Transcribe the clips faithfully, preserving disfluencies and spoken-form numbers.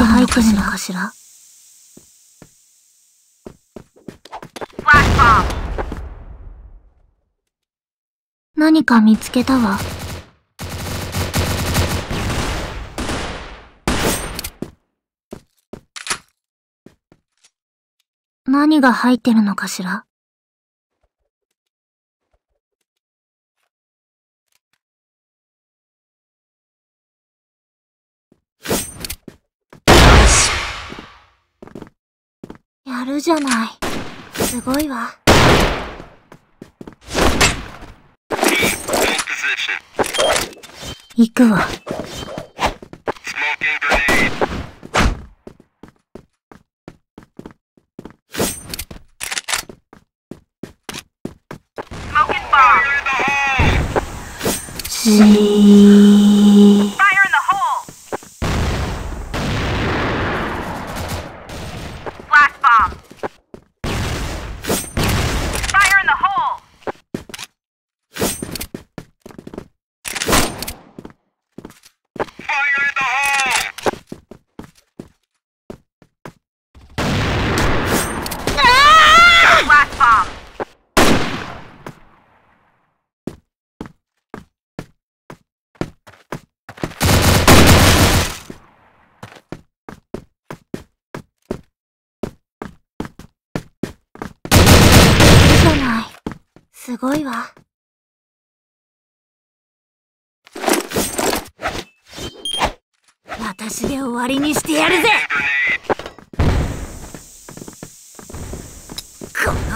入ってるのかしら。何か見つけたわ。何が入ってるのかしら。やるじゃない。すごいわ。行くわ。しー。すごいわ。私で終わりにしてやるぜ。この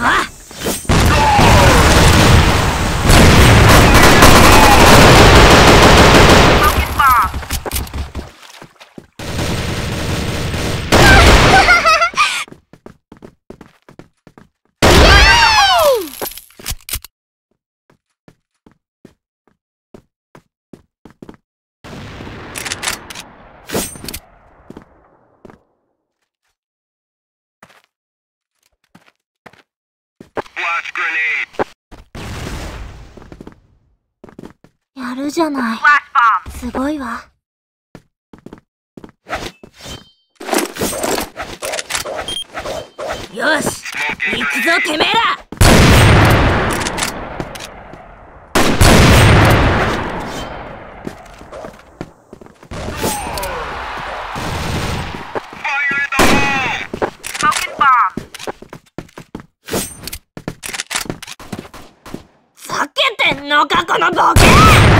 やるじゃない。すごいわ。よし、行くぞてめえら。ふざけてんのかこのボケ。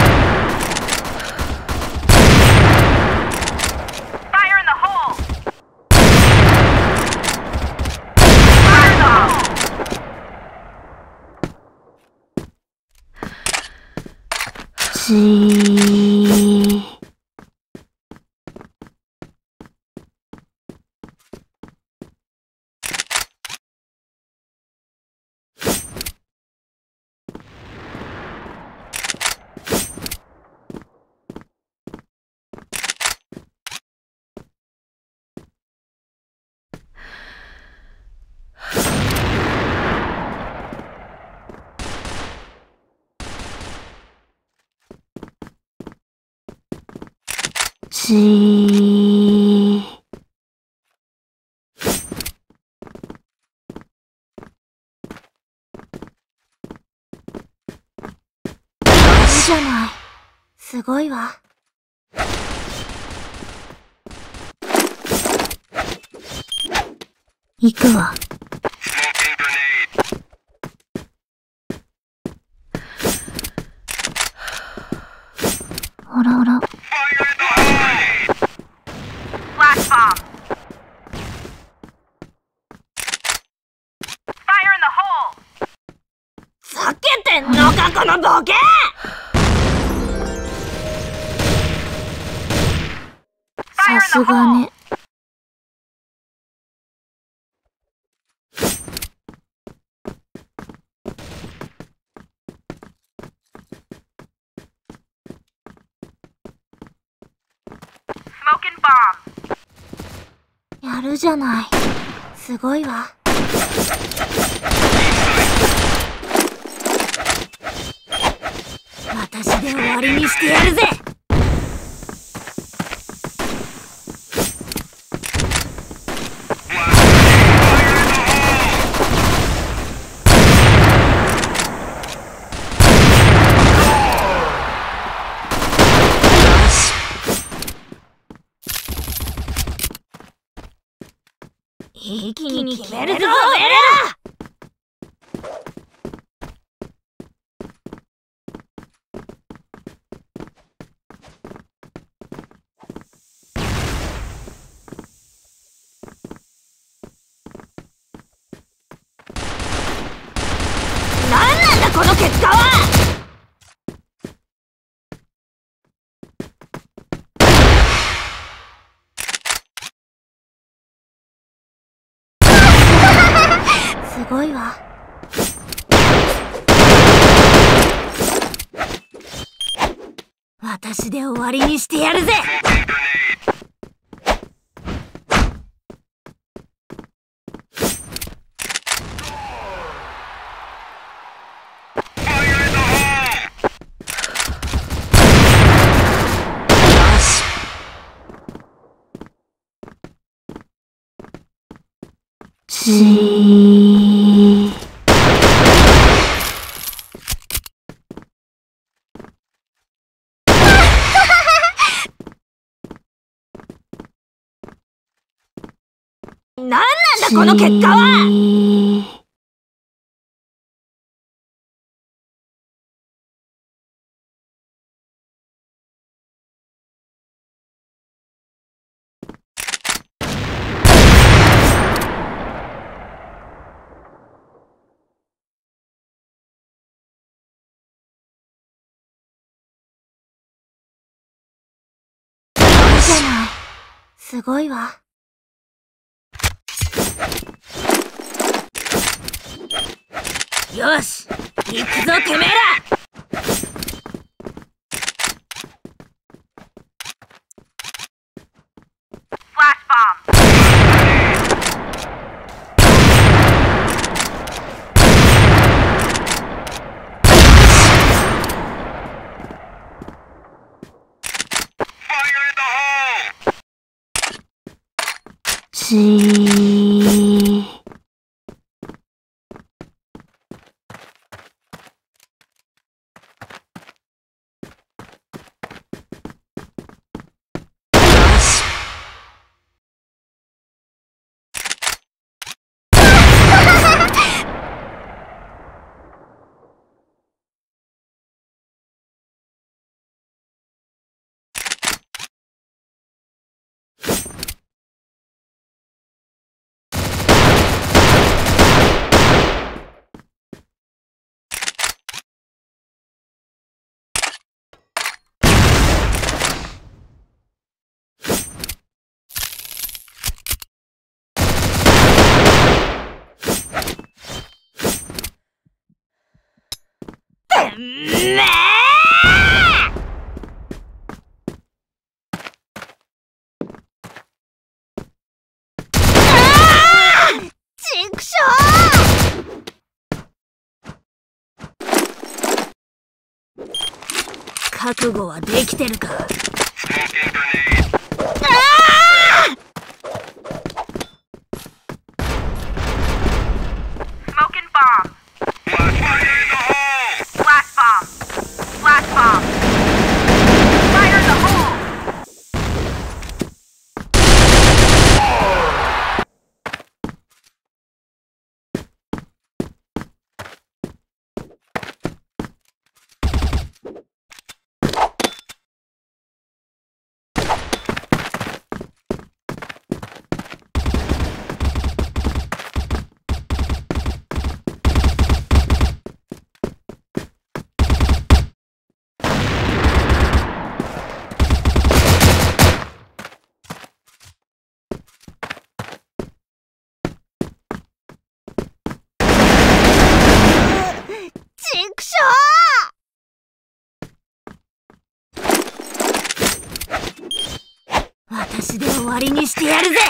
しー。しー。いいじゃない。すごいわ。行くわ。ほらほら。ふざけてんのかこのボケ。さすがね。やるじゃない。すごいわ。私で終わりにしてやるぜ。 一気に決めるぞベラ。何なんだこの結果は。すごいわ。私で終わりにしてやるぜ。しー何なんだこの結果は。じゃない。すごいわ。よし、行くぞてめえら。しーめーちくしょう。覚悟はできてるか。ちくしょう。私で終わりにしてやるぜ。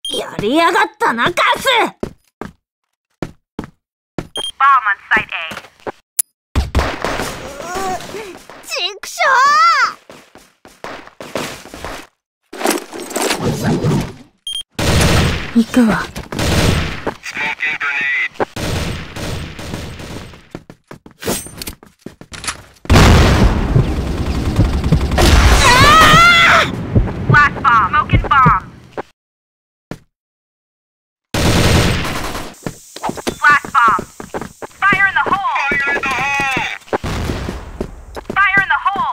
やりやがったな、カス。 Bomb on site A. ちくしょう。行くわ。 Smoking grenade. Flash bomb. Smoking bomb. Flash bomb. Fire in the hole. Fire in the hole. Fire in the hole.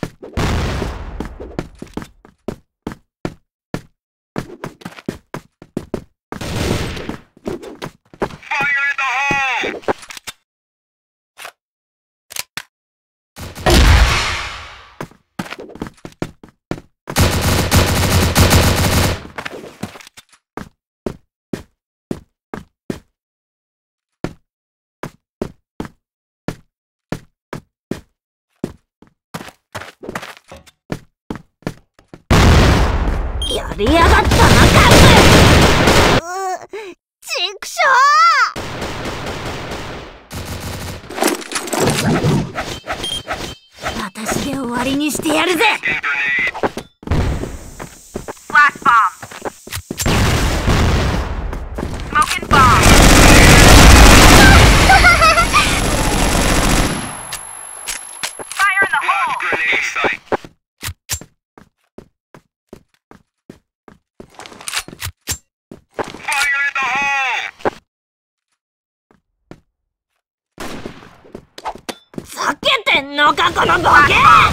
Fire in the hole. やりやがったな、カス。ちくしょう。私で終わりにしてやるぜ。 Flash bomb. Smoking bomb. Fire in the hole. Grenade site. Fire in the hole. 避けてんのか、このボケ。